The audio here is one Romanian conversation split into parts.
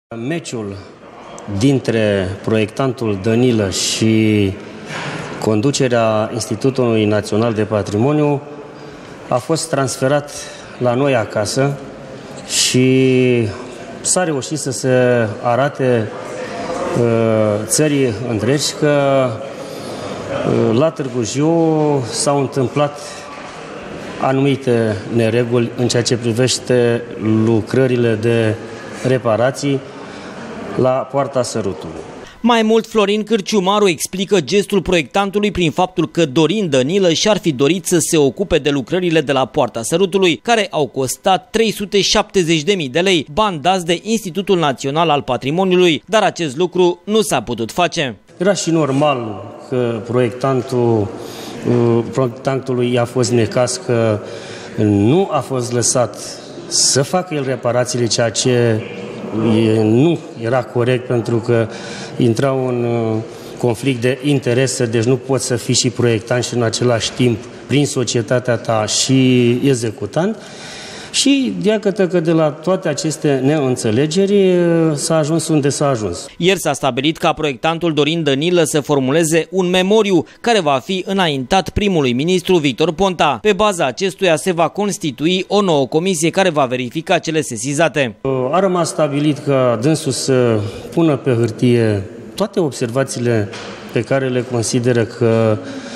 Meciul dintre proiectantul Dănilă și conducerea Institutului Național de Patrimoniu a fost transferat la noi acasă și s-a reușit să se arate țării întregi că la Târgu Jiu s-au întâmplat anumite nereguli în ceea ce privește lucrările de reparații la Poarta Sărutului. Mai mult, Florin Cârciumaru explică gestul proiectantului prin faptul că Dorin Dănilă și-ar fi dorit să se ocupe de lucrările de la Poarta Sărutului, care au costat 370.000 de lei, bani dați de Institutul Național al Patrimoniului, dar acest lucru nu s-a putut face. Era și normal că proiectantului i-a fost necaz că nu a fost lăsat să facă el reparațiile, ceea ce nu era corect, pentru că intrau în conflict de interese, deci nu poți să fii și proiectant și în același timp, prin societatea ta, și executant. Și iată că de la toate aceste neînțelegeri s-a ajuns unde s-a ajuns. Ieri s-a stabilit ca proiectantul Dorin Dănilă să formuleze un memoriu care va fi înaintat primului ministru Victor Ponta. Pe baza acestuia se va constitui o nouă comisie care va verifica cele sesizate. A rămas stabilit ca dânsul să pună pe hârtie toate observațiile pe care le consideră că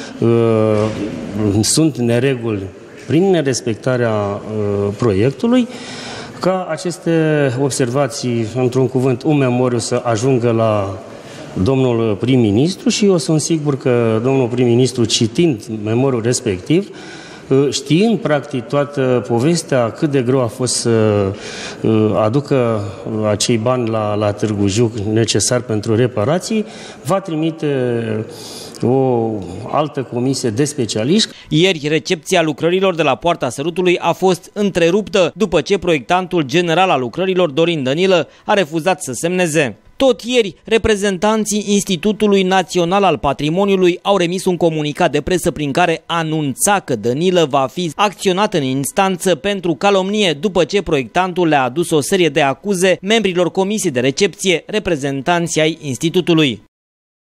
sunt nereguli prin nerespectarea proiectului, ca aceste observații, într-un cuvânt, un memoriu, să ajungă la domnul prim-ministru și eu sunt sigur că domnul prim-ministru, citind memoriul respectiv, știind practic toată povestea, cât de greu a fost să aducă acei bani la Târgu Jiu necesar pentru reparații, va trimite o altă comisie de specialiști. Ieri, recepția lucrărilor de la Poarta Sărutului a fost întreruptă după ce proiectantul general al lucrărilor, Dorin Dănilă, a refuzat să semneze. Tot ieri, reprezentanții Institutului Național al Patrimoniului au remis un comunicat de presă prin care anunța că Dănilă va fi acționat în instanță pentru calomnie după ce proiectantul le-a adus o serie de acuze membrilor comisiei de recepție, reprezentanții ai Institutului.